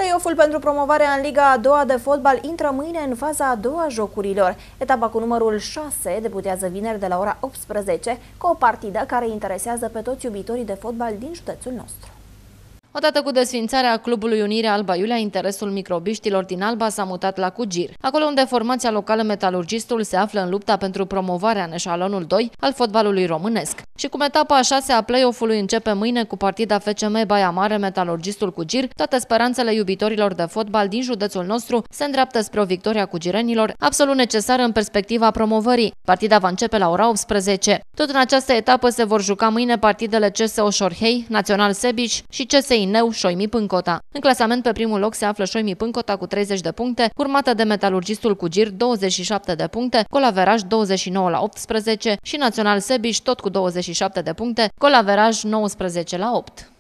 Play-off-ul pentru promovarea în Liga a doua de fotbal intră mâine în faza a doua jocurilor. Etapa cu numărul 6 debutează vineri de la ora 18 cu o partidă care interesează pe toți iubitorii de fotbal din județul nostru. Odată cu desființarea clubului Unirea Alba Iulia, interesul microbiștilor din Alba s-a mutat la Cugir, acolo unde formația locală Metalurgistul se află în lupta pentru promovarea în eșalonul 2 al fotbalului românesc. Și cum etapa a 6 a play-off-ului începe mâine cu partida FCM Baia Mare Metalurgistul Cugir, toate speranțele iubitorilor de fotbal din județul nostru se îndreaptă spre o victorie a cugirenilor, absolut necesară în perspectiva promovării. Partida va începe la ora 18. Tot în această etapă se vor juca mâine partidele CSO Șorhei, Național Sebiș și CSI Neu Șoimi Pâncota. În clasament pe primul loc se află Șoimi Pâncota cu 30 de puncte, urmată de Metalurgistul Cugir 27 de puncte, golaveraj 29-18 și Național Sebiș tot cu 27 de puncte, golaveraj 19-8.